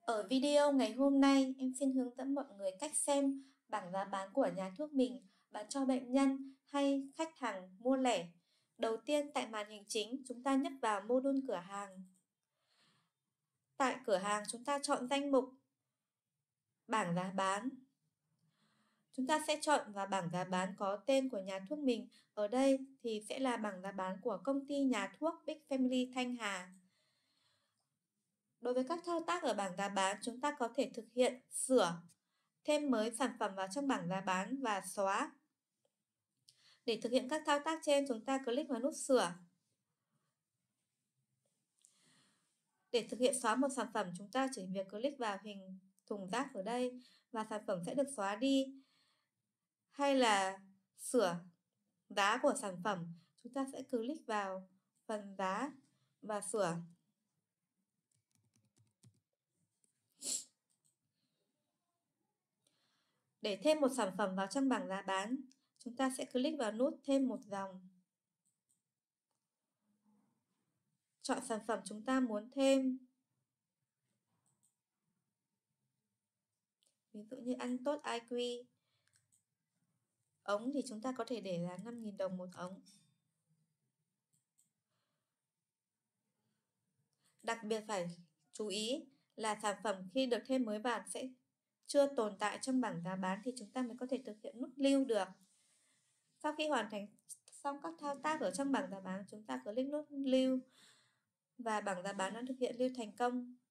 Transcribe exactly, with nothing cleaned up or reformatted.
Ở video ngày hôm nay, em xin hướng dẫn mọi người cách xem bảng giá bán của nhà thuốc mình bán cho bệnh nhân hay khách hàng mua lẻ. Đầu tiên, tại màn hình chính, chúng ta nhấp vào mô đun cửa hàng. Tại cửa hàng, chúng ta chọn danh mục bảng giá bán. Chúng ta sẽ chọn vào bảng giá bán có tên của nhà thuốc mình. Ở đây thì sẽ là bảng giá bán của công ty nhà thuốc Big Family Thanh Hà. Đối với các thao tác ở bảng giá bán, chúng ta có thể thực hiện sửa, thêm mới sản phẩm vào trong bảng giá bán và xóa. Để thực hiện các thao tác trên, chúng ta click vào nút sửa. Để thực hiện xóa một sản phẩm, chúng ta chỉ việc click vào hình thùng rác ở đây và sản phẩm sẽ được xóa đi. Hay là sửa giá của sản phẩm, chúng ta sẽ click vào phần giá và sửa. Để thêm một sản phẩm vào trong bảng giá bán, chúng ta sẽ click vào nút thêm một dòng. Chọn sản phẩm chúng ta muốn thêm. Ví dụ như ăn tốt i quy. Ống thì chúng ta có thể để là năm nghìn đồng một ống. Đặc biệt phải chú ý là sản phẩm khi được thêm mới vào sẽ chưa tồn tại trong bảng giá bán thì chúng ta mới có thể thực hiện nút lưu được. Sau khi hoàn thành xong các thao tác ở trong bảng giá bán, chúng ta click nút lưu và bảng giá bán đã thực hiện lưu thành công.